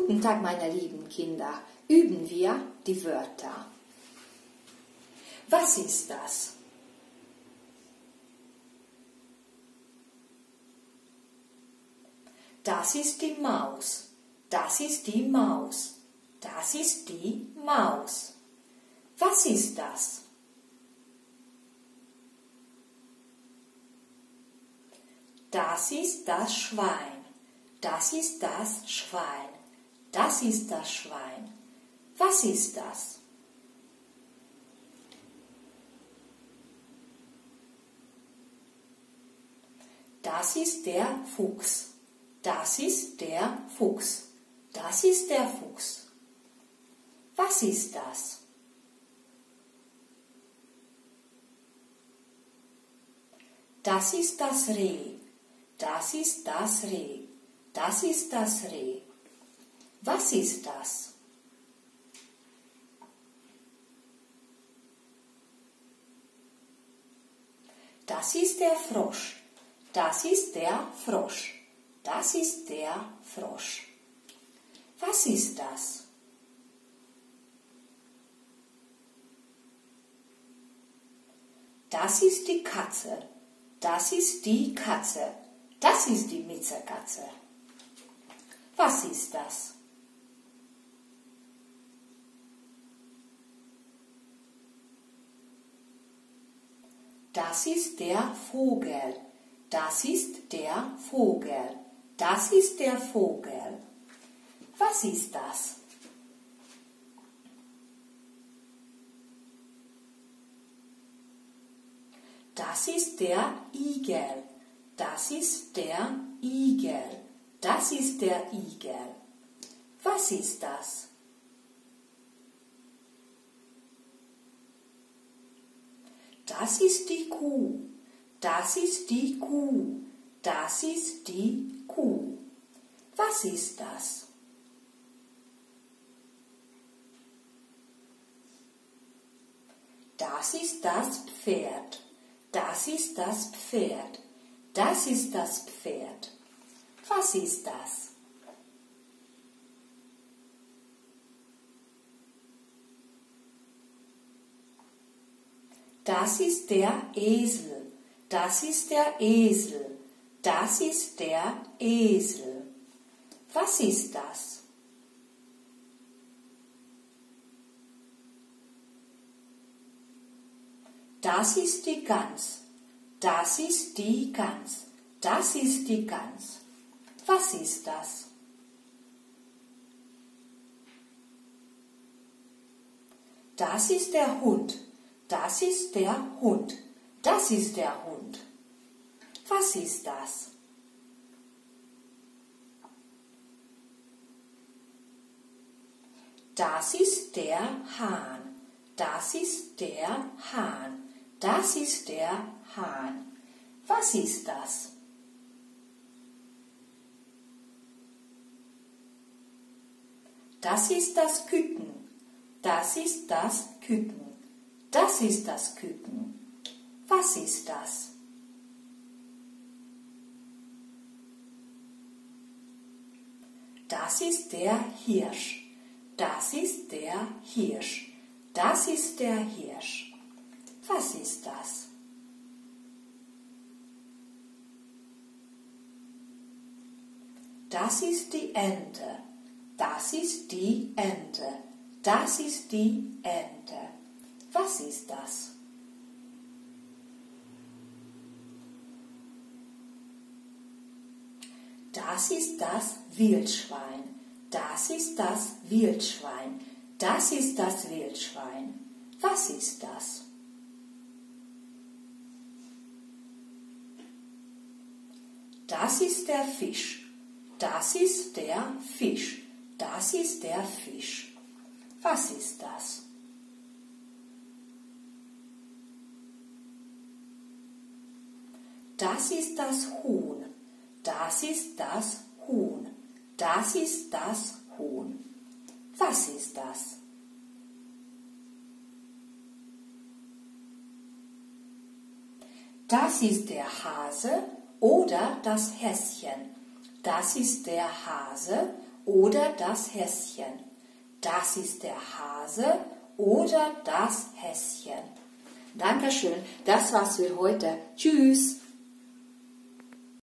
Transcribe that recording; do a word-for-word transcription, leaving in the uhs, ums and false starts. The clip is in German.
Guten Tag, meine lieben Kinder. Üben wir die Wörter. Was ist das? Das ist die Maus. Das ist die Maus. Das ist die Maus. Was ist das? Das ist das Schwein. Das ist das Schwein. Das ist das Schwein. Was ist das? Das ist der Fuchs. Das ist der Fuchs. Das ist der Fuchs. Was ist das? Das ist das Reh. Das ist das Reh. Das ist das Reh. Was ist das? Das ist der Frosch. Das ist der Frosch. Das ist der Frosch. Was ist das? Das ist die Katze. Das ist die Katze. Das ist die Miezekatze. Was ist das? Das ist der Vogel. Das ist der Vogel. Das ist der Vogel. Was ist das? Das ist der Igel. Das ist der Igel. Das ist der Igel. Was ist das? Das ist die Kuh. Das ist die Kuh. Das ist die Kuh. Was ist das? Das ist das Pferd. Das ist das Pferd. Das ist das Pferd. Was ist das? Das ist der Esel. Das ist der Esel. Das ist der Esel. Was ist das? Das ist die Gans. Das ist die Gans. Das ist die Gans. Was ist das? Das ist der Hund. Das ist der Hund. Das ist der Hund. Was ist das? Das ist der Hahn. Das ist der Hahn. Das ist der Hahn. Was ist das? Das ist das Küken. Das ist das Küken. Das ist das Küken. Was ist das? Das ist der Hirsch. Das ist der Hirsch. Das ist der Hirsch. Was ist das? Das ist die Ente. Das ist die Ente. Das ist die Ente. Was ist das? Das ist das Wildschwein. Das ist das Wildschwein. Das ist das Wildschwein. Was ist das? Das ist der Fisch. Das ist der Fisch. Das ist der Fisch. Was ist das? Das ist das Huhn. Das ist das Huhn. Das ist das Huhn. Was ist das? Das ist der Hase oder das Häschen. Das ist der Hase oder das Häschen. Das ist der Hase oder das Häschen. Dankeschön, das war's für heute. Tschüss.